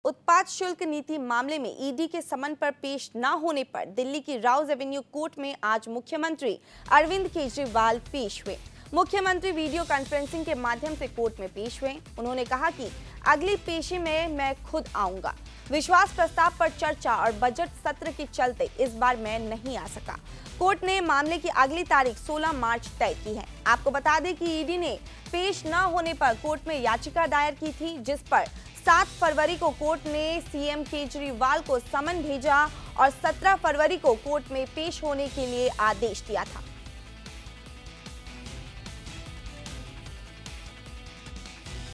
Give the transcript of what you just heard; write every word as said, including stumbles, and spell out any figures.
उत्पाद शुल्क नीति मामले में ईडी के समन पर पेश न होने पर दिल्ली की राउज एवेन्यू कोर्ट में आज मुख्यमंत्री अरविंद केजरीवाल पेश हुए। मुख्यमंत्री वीडियो कॉन्फ्रेंसिंग के माध्यम से कोर्ट में पेश हुए। उन्होंने कहा कि अगली पेशी में मैं खुद आऊंगा। विश्वास प्रस्ताव पर चर्चा और बजट सत्र के चलते इस बार मैं नहीं आ सका। कोर्ट ने मामले की अगली तारीख सोलह मार्च तय की है। आपको बता दें कि ईडी ने पेश न होने पर कोर्ट में याचिका दायर की थी, जिस पर सात फरवरी को कोर्ट ने सीएम केजरीवाल को समन भेजा और सत्रह फरवरी को कोर्ट में पेश होने के लिए आदेश दिया था।